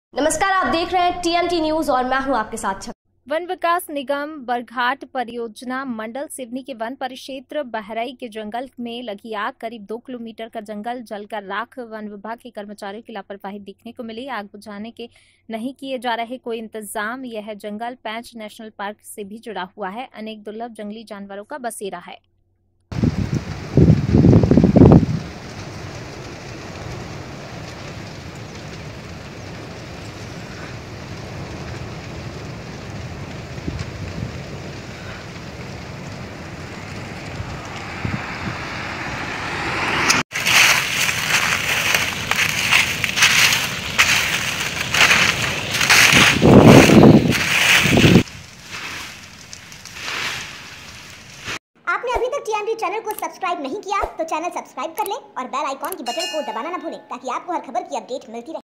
नमस्कार, आप देख रहे हैं टीएमटी न्यूज और मैं हूं आपके साथ छवि। वन विकास निगम बरघाट परियोजना मंडल सिवनी के वन परिक्षेत्र बहरई के जंगल में लगी आग। करीब 2 किलोमीटर का जंगल जलकर राख। वन विभाग के कर्मचारियों की लापरवाही दिखने को मिली। आग बुझाने के नहीं किए जा रहे कोई इंतजाम। यह जंगल पेंच नेशनल पार्क से भी जुड़ा हुआ है। अनेक दुर्लभ जंगली जानवरों का बसेरा है। आपने अभी तक टीएमटी चैनल को सब्सक्राइब नहीं किया तो चैनल सब्सक्राइब कर लें और बेल आइकॉन की बटन को दबाना ना भूलें ताकि आपको हर खबर की अपडेट मिलती रहे।